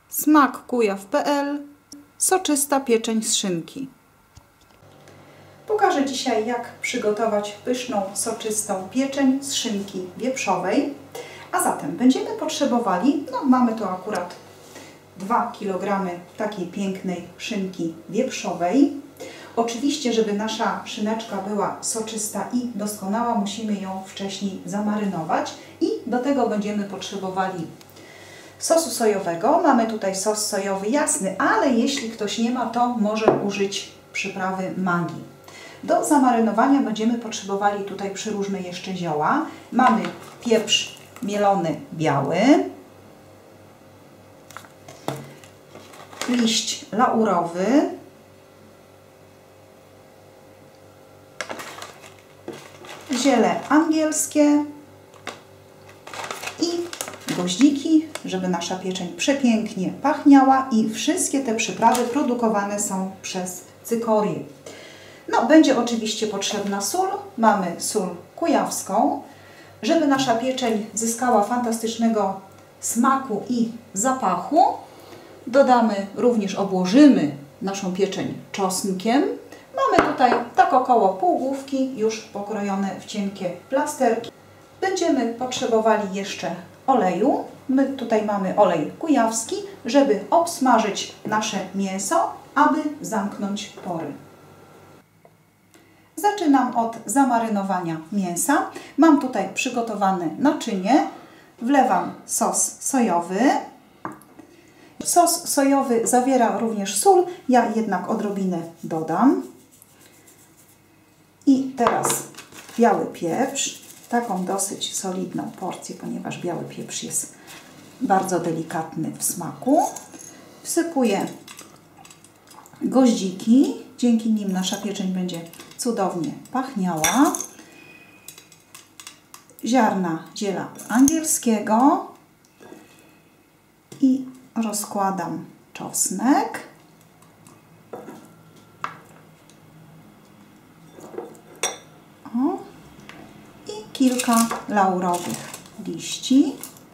smakkujaw.pl. Soczysta pieczeń z szynki. Pokażę dzisiaj, jak przygotować pyszną, soczystą pieczeń z szynki wieprzowej. A zatem będziemy potrzebowali, mamy tu akurat 2 kg takiej pięknej szynki wieprzowej. Oczywiście, żeby nasza szyneczka była soczysta i doskonała, musimy ją wcześniej zamarynować i do tego będziemy potrzebowali sosu sojowego. Mamy tutaj sos sojowy jasny, ale jeśli ktoś nie ma, to może użyć przyprawy Maggi. Do zamarynowania będziemy potrzebowali tutaj przeróżne jeszcze zioła. Mamy pieprz mielony biały, liść laurowy, ziele angielskie i goździki, żeby nasza pieczeń przepięknie pachniała, i wszystkie te przyprawy produkowane są przez Cykorię. Będzie oczywiście potrzebna sól. Mamy sól kujawską. Żeby nasza pieczeń zyskała fantastycznego smaku i zapachu, obłożymy naszą pieczeń czosnkiem. Mamy tutaj tak około pół główki już pokrojone w cienkie plasterki. Będziemy potrzebowali jeszcze oleju. My tutaj mamy olej kujawski, żeby obsmażyć nasze mięso, aby zamknąć pory. Zaczynam od zamarynowania mięsa. Mam tutaj przygotowane naczynie. Wlewam sos sojowy. Sos sojowy zawiera również sól, ja jednak odrobinę dodam. I teraz biały pieprz, taką dosyć solidną porcję, ponieważ biały pieprz jest bardzo delikatny w smaku. Wsypuję goździki, dzięki nim nasza pieczeń będzie cudownie pachniała. Ziarna ziela angielskiego i rozkładam czosnek. I kilka laurowych liści.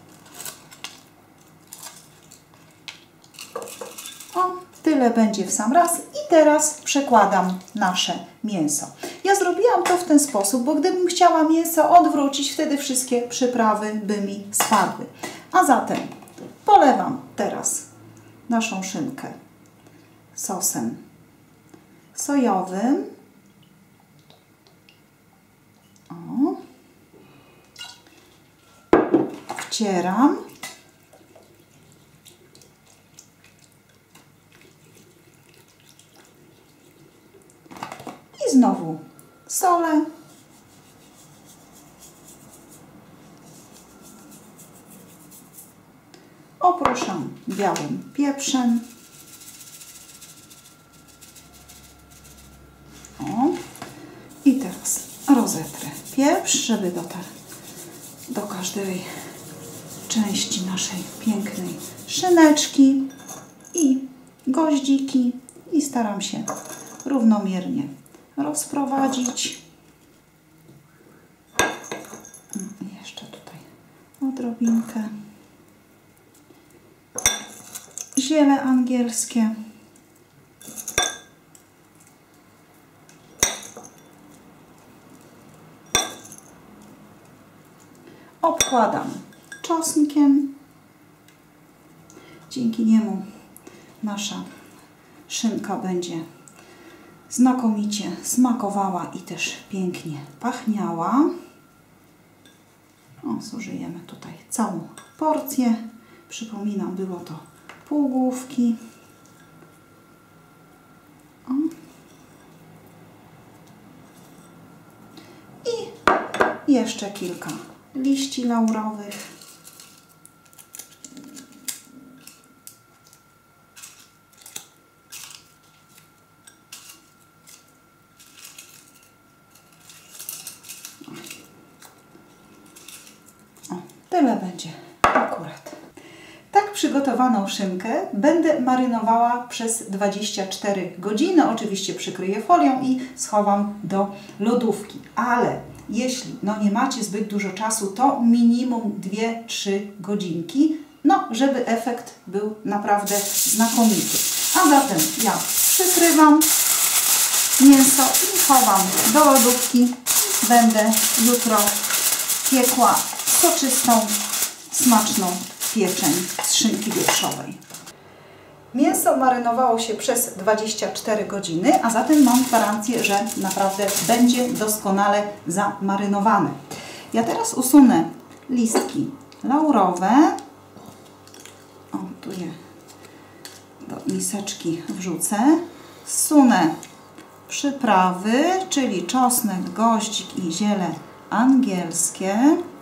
Tyle będzie w sam raz. I teraz przekładam nasze mięso. Ja zrobiłam to w ten sposób, bo gdybym chciała mięso odwrócić, wtedy wszystkie przyprawy by mi spadły. A zatem polewam teraz naszą szynkę sosem sojowym. Wcieram. I znowu solę. Oprószam białym pieprzem. I teraz rozetrę pieprz, żeby dotarł do każdej części naszej pięknej szyneczki, i goździki, i staram się równomiernie rozprowadzić. Jeszcze tutaj odrobinkę. Ziele angielskie. Obkładam czosnkiem. Dzięki niemu nasza szynka będzie znakomicie smakowała i też pięknie pachniała. Zużyjemy tutaj całą porcję. Przypominam, było to pół główki. I jeszcze kilka liści laurowych. Tyle będzie akurat. Tak przygotowaną szynkę będę marynowała przez 24 godziny. Oczywiście przykryję folią i schowam do lodówki. Ale jeśli nie macie zbyt dużo czasu, to minimum 2-3 godzinki no żeby efekt był naprawdę znakomity. A zatem ja przykrywam mięso i chowam do lodówki. Będę jutro piekła soczystą, smaczną pieczeń z szynki wieprzowej. Mięso marynowało się przez 24 godziny, a zatem mam gwarancję, że naprawdę będzie doskonale zamarynowane. Ja teraz usunę listki laurowe. O, tu je do miseczki wrzucę. Zsunę przyprawy, czyli czosnek, goździk i ziele angielskie.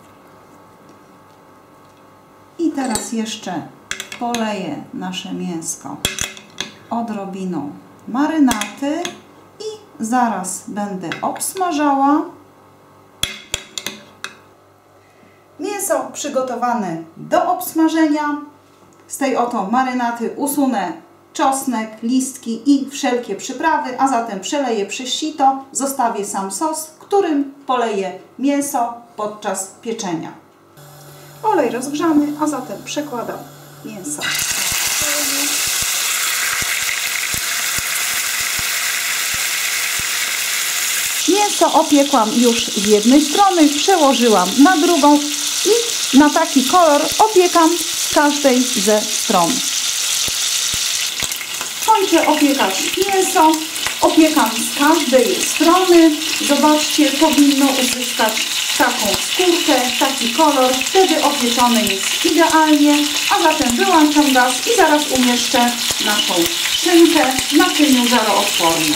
I teraz jeszcze poleję nasze mięsko odrobiną marynaty i zaraz będę obsmażała. Mięso przygotowane do obsmażenia. Z tej oto marynaty usunę czosnek, listki i wszelkie przyprawy, a zatem przeleję przez sito, zostawię sam sos, którym poleję mięso podczas pieczenia. Olej rozgrzany, a zatem przekładam mięso. Mięso opiekłam już z jednej strony, przełożyłam na drugą i na taki kolor opiekam z każdej ze stron. Kończę opiekać mięso, opiekam z każdej strony. Zobaczcie, powinno uzyskać taką skórkę, taki kolor, wtedy opieczone jest idealnie, a zatem wyłączam gaz i zaraz umieszczę naszą szynkę w naczyniu żaroodpornym.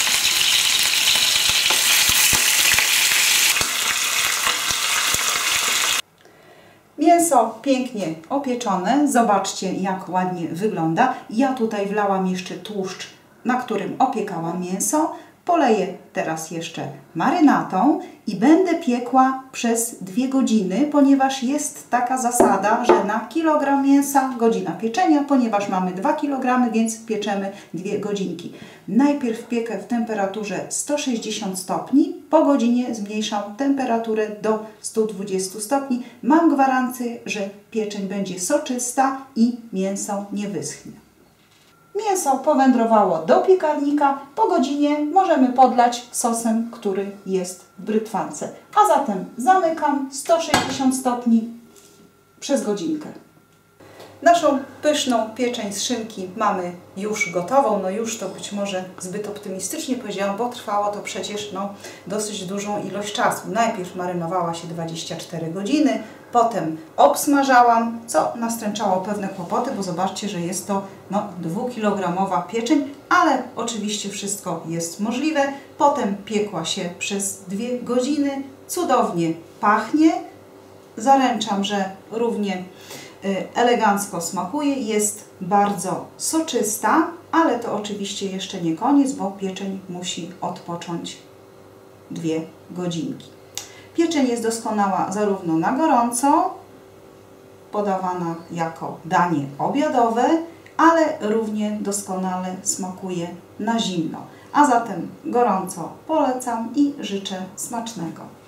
Mięso pięknie opieczone, zobaczcie jak ładnie wygląda. Ja tutaj wlałam jeszcze tłuszcz, na którym opiekałam mięso. Poleję teraz jeszcze marynatą i będę piekła przez 2 godziny, ponieważ jest taka zasada, że na kilogram mięsa godzina pieczenia, ponieważ mamy 2 kg, więc pieczemy 2 godzinki. Najpierw piekę w temperaturze 160 stopni, po godzinie zmniejszam temperaturę do 120 stopni. Mam gwarancję, że pieczeń będzie soczysta i mięso nie wyschnie. Mięso powędrowało do piekarnika. Po godzinie możemy podlać sosem, który jest w brytwance. A zatem zamykam 160 stopni przez godzinkę. Naszą pyszną pieczeń z szynki mamy już gotową. No już to być może zbyt optymistycznie powiedziałam, bo trwało to przecież dosyć dużą ilość czasu. Najpierw marynowała się 24 godziny, potem obsmażałam, co nastręczało pewne kłopoty, bo zobaczcie, że jest to 2-kilogramowa pieczeń, ale oczywiście wszystko jest możliwe. Potem piekła się przez 2 godziny, cudownie pachnie. Zaręczam, że równie elegancko smakuje, jest bardzo soczysta, ale to oczywiście jeszcze nie koniec, bo pieczeń musi odpocząć 2 godzinki. Pieczeń jest doskonała zarówno na gorąco, podawana jako danie obiadowe, ale równie doskonale smakuje na zimno. A zatem gorąco polecam i życzę smacznego.